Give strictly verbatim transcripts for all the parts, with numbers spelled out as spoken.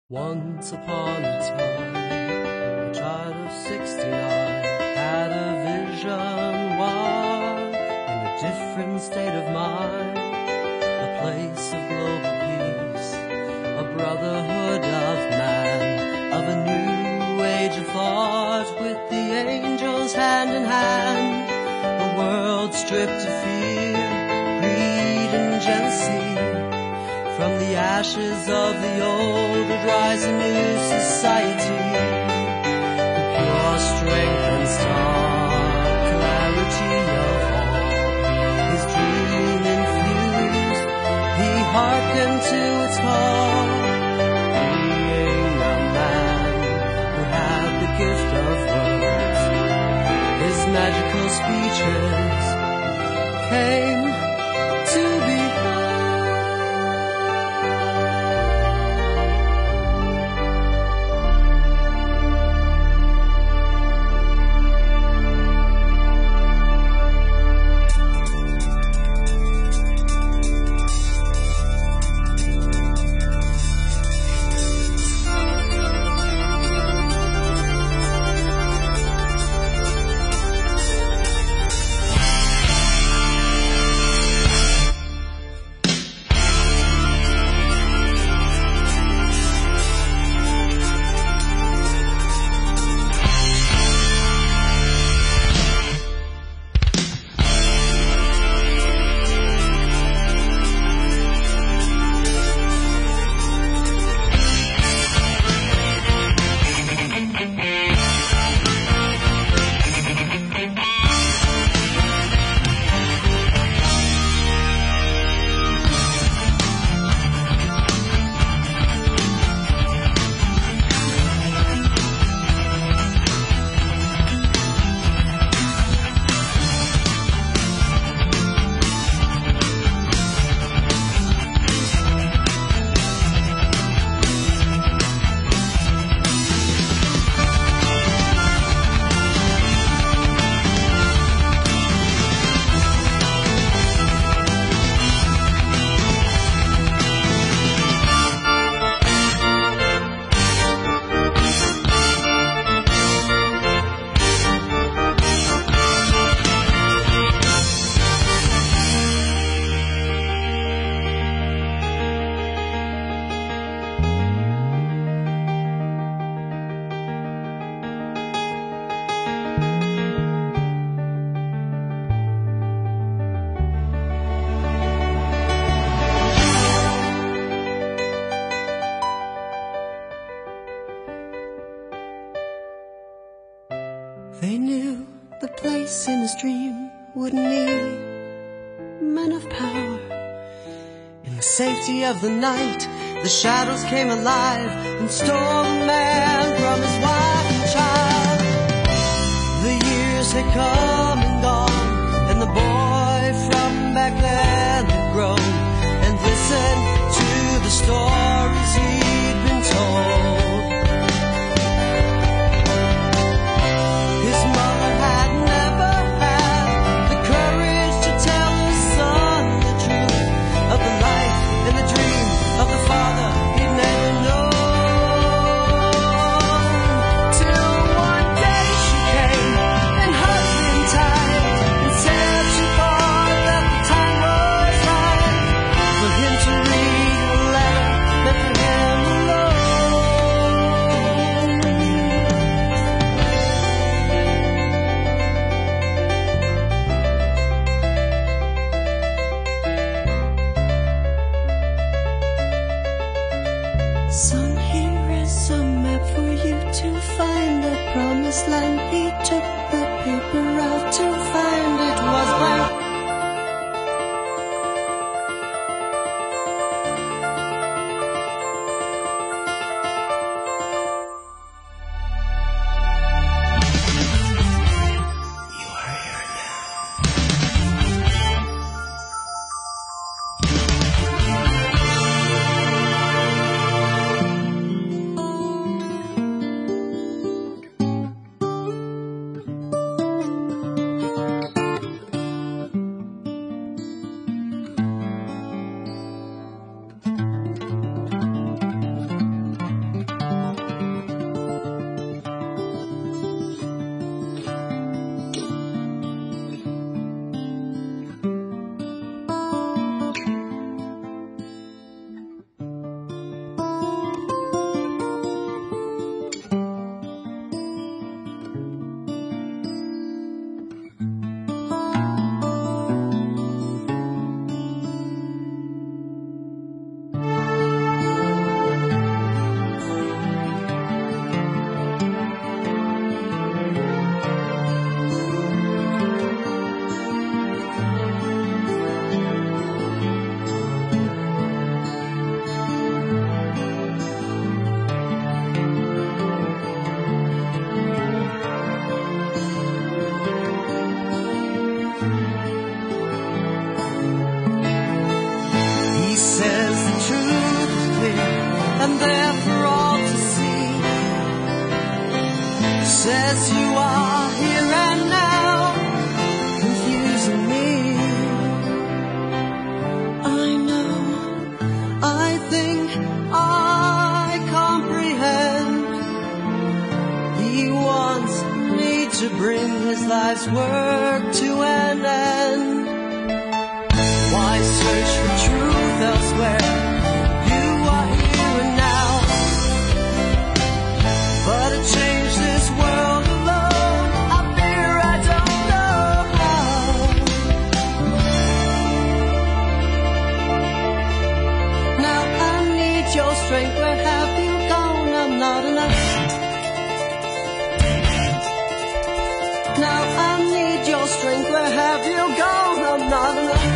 Once upon a time, a child of sixty-nine had a vision while in a different state of mind, a place of global peace, a brotherhood of man, of a new age of thought with the angels hand in hand, a world stripped of fear, greed and jealousy. From the ashes of the old would rise a new society, the pure strength and stark clarity of all. His dream infused, he hearkened to its call, being a man who had the gift of words. His magical speeches came to be heard. They knew the place in his dream would need men of power. In the safety of the night, the shadows came alive and stole the man from his wife and child. The years had come and gone, and the boy from back then had grown and listened to the stories he'd been told. Land. He took the paper out to find it was blank. says you are here and now, confusing me. I know, I think I comprehend. He wants me to bring his life's work to an end. Why search for truth elsewhere? You are here and now. But to change this world alone, I fear I don't know how. Now I need your strength. Where have you gone? I'm not enough. Now I need your strength. Where have you gone? I'm not enough.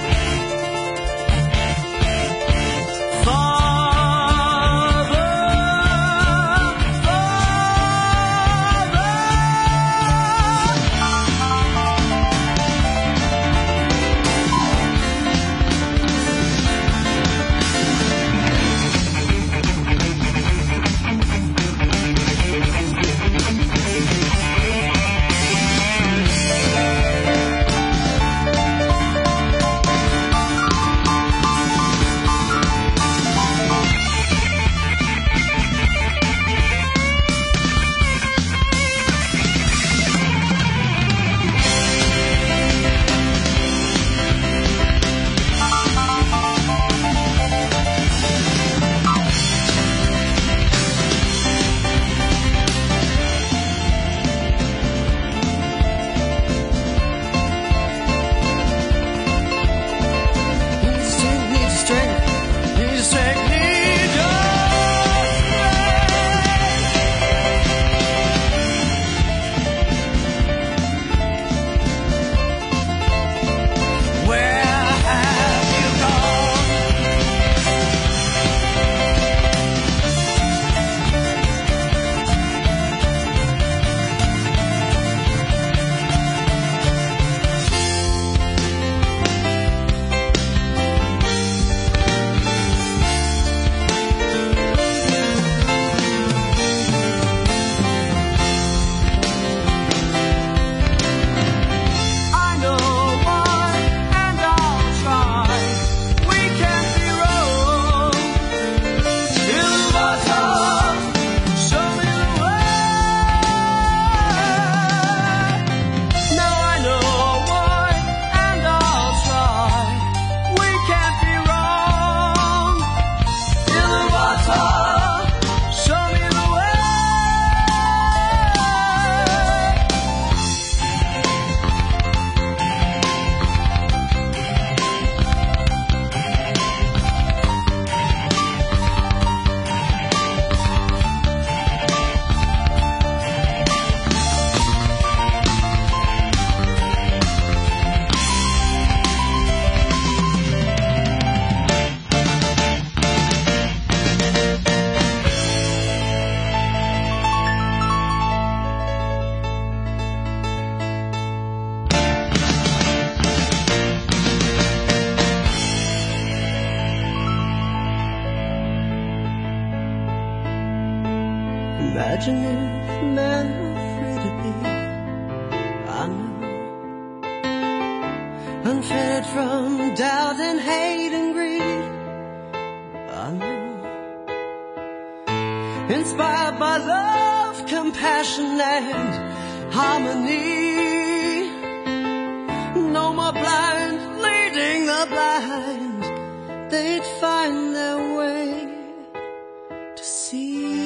Imagine if men were free to be, I know, unfettered from doubt and hate and greed, I know, inspired by love, compassion and harmony. No more blind leading the blind, they'd find their way to see.